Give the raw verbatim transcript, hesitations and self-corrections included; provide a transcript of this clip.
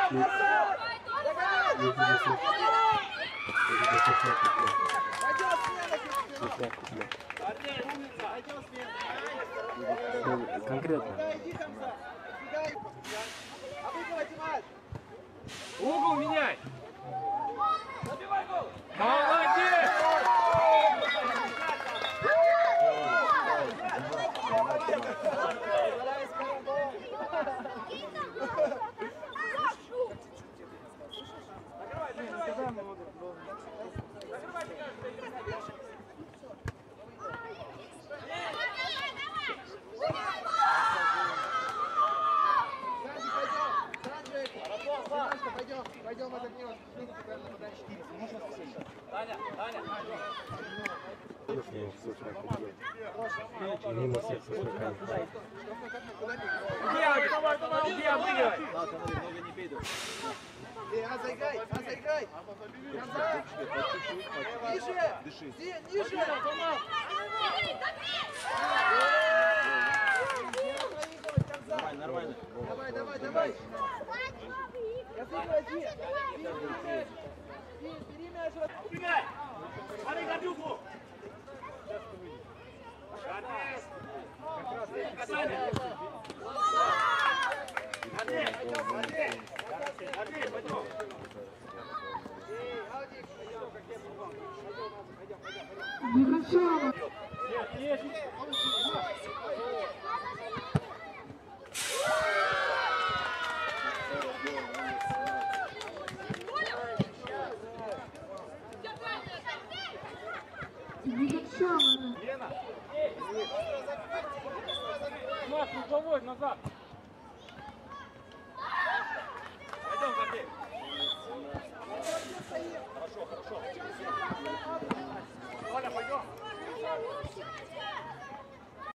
Конкретно. Угол меняй! Молодец! Пойдем, пойдем, отогнем. Таня, Таня. Мимо всех со шагами. Иди, обыгрывай! Заиграй, заиграй. Ниже, ниже. Нормально, нормально. Давай, давай, давай. Разыгрывай, Ди. Бери мяч. Убегай! Смотри, Гадюку! Касание!